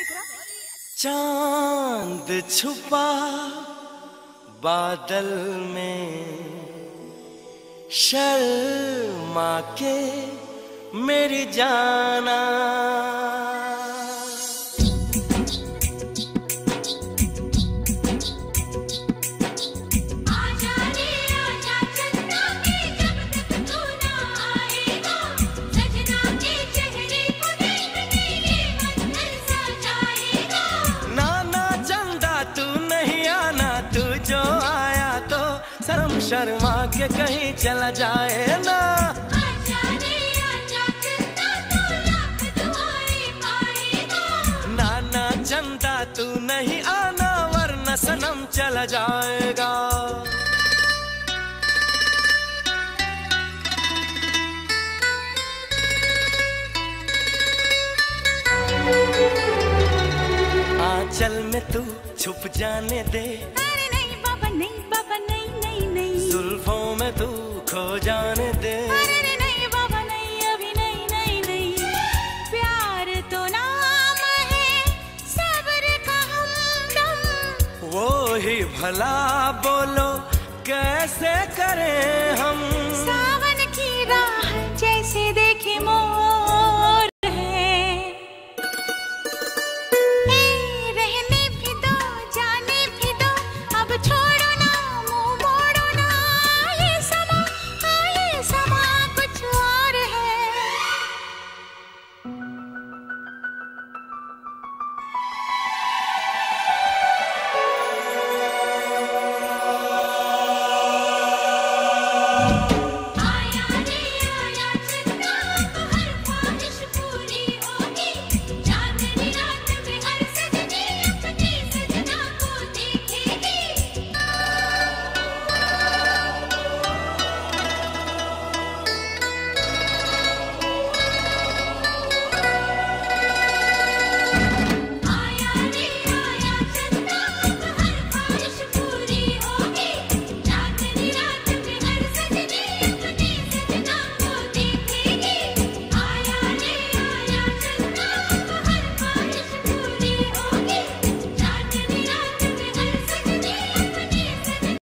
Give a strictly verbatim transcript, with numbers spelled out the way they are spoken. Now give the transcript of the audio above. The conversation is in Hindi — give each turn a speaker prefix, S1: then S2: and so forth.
S1: चांद छुपा बादल में, शर्मा के मेरी जाना। शर्मा के कहीं चला जाए ना। आजा रे आजा चंदा तू लाख दुआएं पाएगा। नाना चंदा तू नहीं आना वरना सनम चला जाएगा। आंचल में तू छुप जाने दे।
S2: अरे नहीं बाबा नहीं बाबा नहीं नहीं नहीं।
S1: जुल्फों में तू खो जाने दे।
S2: अरे नहीं बाबा नहीं अभी नहीं नहीं नहीं। प्यार तो नाम है सब्र का हमदम।
S1: वो ही भला बोलो कैसे करें हम।
S2: सावन की राह जैसे देखे मोर